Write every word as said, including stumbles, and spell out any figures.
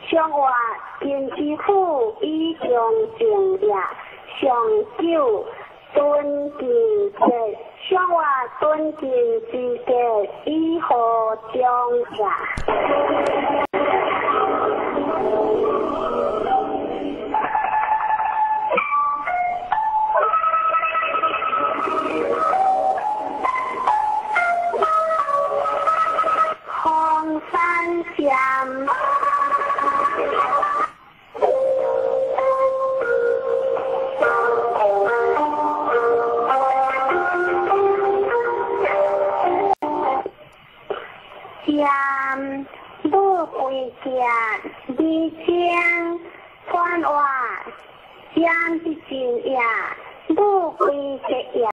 上话天师傅以中正也，上九敦敬节，上话敦敬之节以何中也。红山香。香不归家，离乡传话，香是真呀，不归家呀。